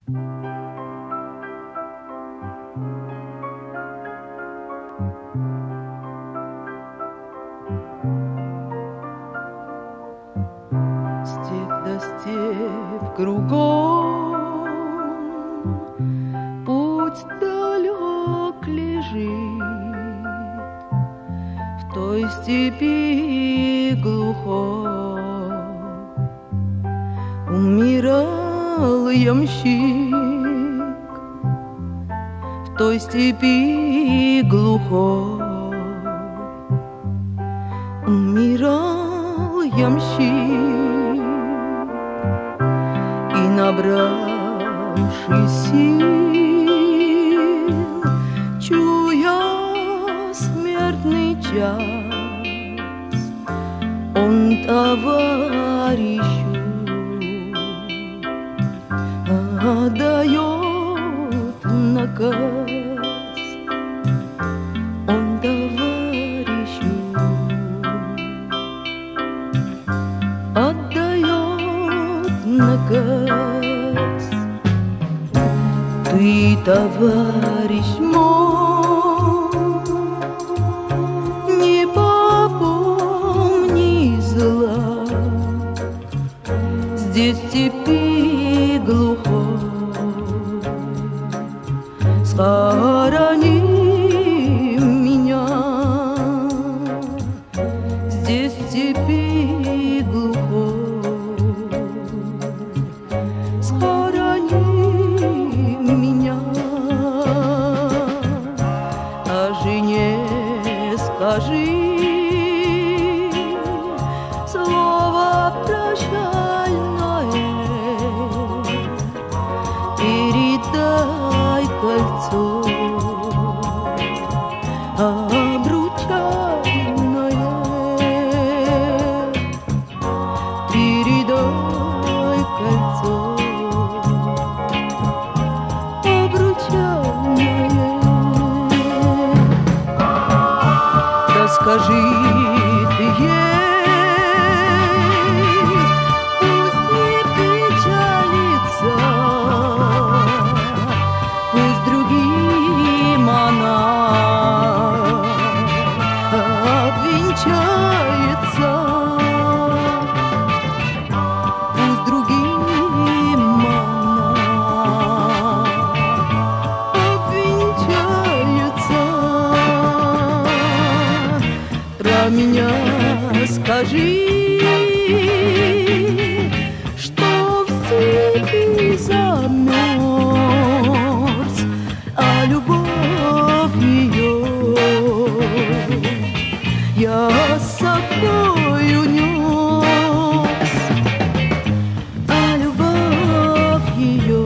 Степь да степь кругом, путь далек лежит. В той степи глухой умирал ямщик. В той степи глухой умирал ямщик. И, набравшись сил, чуя смертный час, он товарищу отдает наказ. Он товарищу отдает наказ. Ты, товарищ мой, не попомни зла. Здесь в степи глухой схорони меня. Здесь в степи глухой схорони меня. А жене скажи слово прощальное, передай кольцо обручальное, передай кольцо обручальное. Да скажи ты ей, пусть не печалится, пусть другим она обвенчается, пусть другим она обвенчается. Про меня скажи, что в степи замерз, а любовь ее я с собой унес, а любовь ее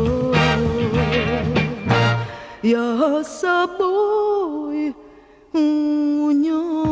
я с собой унес.